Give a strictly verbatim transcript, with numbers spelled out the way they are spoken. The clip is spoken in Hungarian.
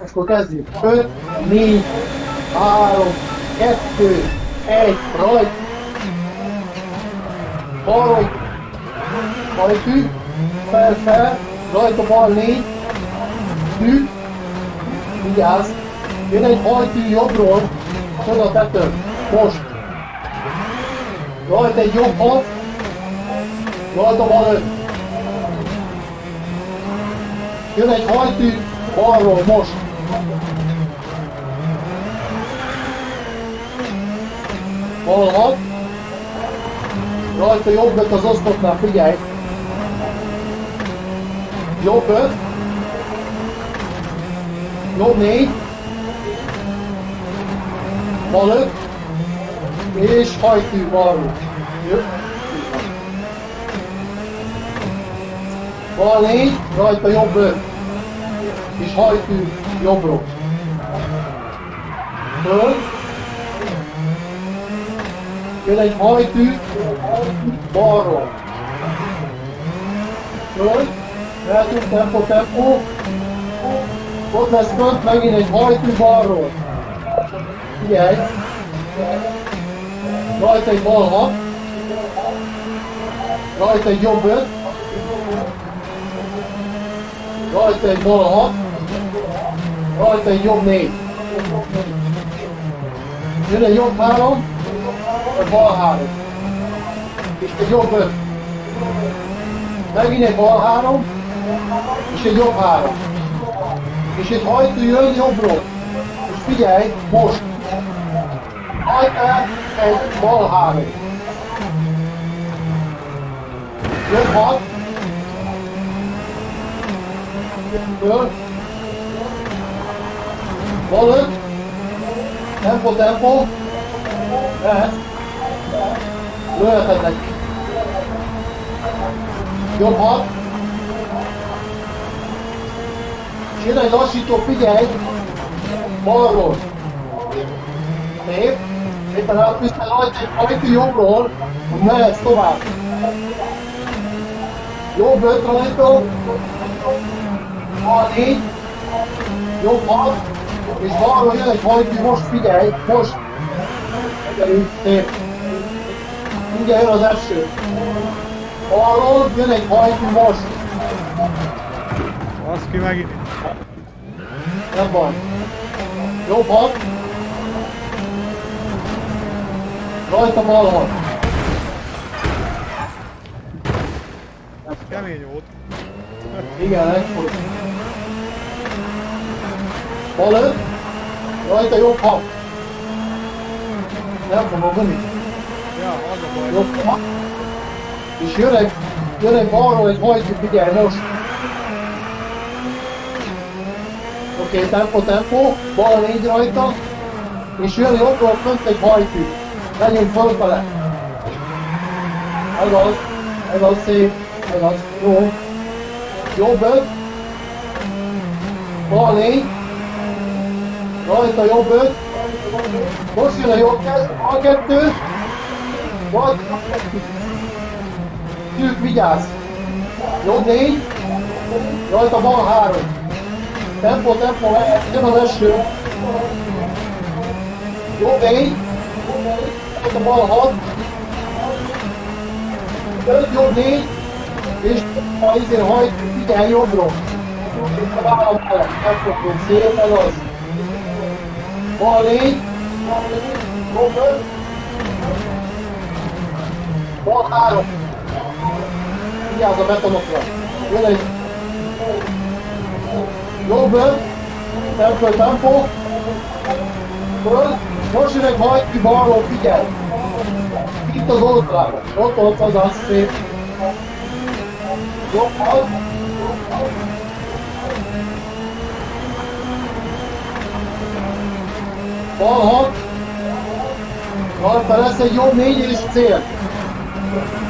Akkor kezdjük. öt, négy, három, kettő, egy, rajt. Balra, hajtű, fel, fel, rajta bal négy, tű, vigyázz. Jön egy hajtű jobbról, föl a tetőn, most. Rajta egy jobb hat, rajta bal öt. Jön egy hajtű balról, most. Bal hat, rajta jobb öt az osztottnál, figyelj. Jobb öt, jobb négy, bal öt, és hajtű balról. Bal négy, rajta jobb öt, és hajtű jobbról. Föl, jön egy hajtű balról. Föl, mehetünk tempó, tempó. Ott lesz fönt, megint egy hajtű balról. Figyelj! Rajta egy bal hat. Rajta egy jobb öt. Rajta egy bal hat. Rajta egy jobb négy. Jön egy jobb három. Egy bal három. És egy jobb öt. Megint egy bal három. És egy jobb három. És egy hajtű jön jobbról. És figyelj, most. Hajt el egy bal három. Jön hat. Föl. Bal öt. Tempo, tempo. Mehet. Lőheted neki. Jobb hat. És jön egy lassító, figyelj! Balról. Szép. Éppen átvisztel rajta egy hajtű jobbról, hogy mehetsz tovább. Jobb öt rajta. Bal négy. Jobb hat. És balról jön egy hajtű, most figyelj! Most! Figyelj, szép. Ugye jön az első. Balról jön egy hajtű, most. Az ki megint. Nem van. Jobb hat. Rajta bal hat. Ez kemény volt. Igen, egy volt. Bal öt. Rajta jobb hat. Nem fogom venni. Ja, az a baj. Jobb hat. És jön egy, jön egy balról egy hajtű, figyelj most. Oké, okay, tempo, tempo, bal négy rajta, és jön jobbról fönt egy hajtű. Menjünk fölfele. Ez az, ez az szép, ez az, jó. Jobb öt, bal négy, rajta jobb öt, most jön a jobb kezd, bal kettő, bal kettő. Tűk, vigyázz. Jobb négy, rajta bal három. Tempo, tempo, jön az eső. Jobb négy. Ott a bal hat. öt jobb négy. És a izén hajt, figyelj jobbról. Itt a vállam mellett. Megfogunk szép, ez az. Bal négy. Jobb öt. Bal három. Vigyázz a betonokra. Jön egy jobb öt, tempo, tempo, föl, most jön egy hajtű balról, figyelj! Itt az oldalában, ott, ott az az szép. Jobb hat. Bal hat. Rajta lesz egy jobb négy és cél.